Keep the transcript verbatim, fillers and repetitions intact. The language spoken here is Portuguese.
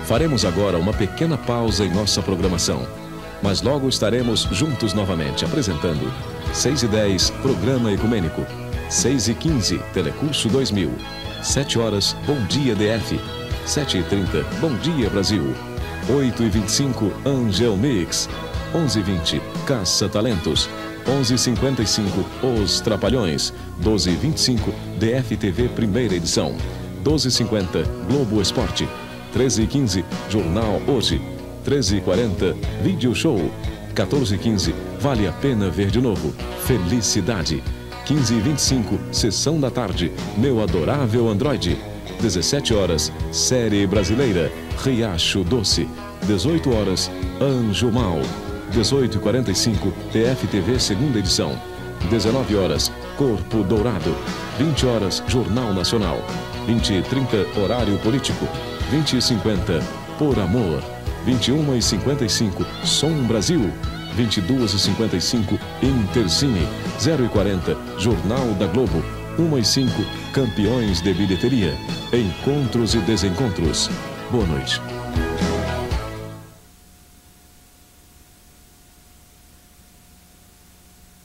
Faremos agora uma pequena pausa em nossa programação, mas logo estaremos juntos novamente, apresentando seis e dez, Programa Ecumênico, seis e quinze, Telecurso dois mil, sete horas, Bom Dia D F, sete e trinta, Bom Dia Brasil, oito e vinte e cinco, Angel Mix, onze e vinte, Caça Talentos, onze e cinquenta e cinco, Os Trapalhões, doze e vinte e cinco, D F T V Primeira Edição, doze e cinquenta, Globo Esporte, treze e quinze, Jornal Hoje, treze e quarenta, Vídeo Show, quatorze e quinze, Vale a Pena Ver de Novo, Felicidade, quinze e vinte e cinco, Sessão da Tarde, Meu Adorável Android, dezessete horas, Série Brasileira, Riacho Doce, dezoito horas, Anjo Mal, dezoito e quarenta e cinco, T F T V Segunda Edição, dezenove horas, Corpo Dourado, vinte horas, Jornal Nacional, vinte e trinta, Horário Político, vinte e cinquenta, Por Amor, vinte e uma e cinquenta e cinco, Som Brasil, vinte e duas e cinquenta e cinco, Intercine, zero e quarenta, Jornal da Globo, uma e cinco, Campeões de Bilheteria, Encontros e Desencontros. Boa noite.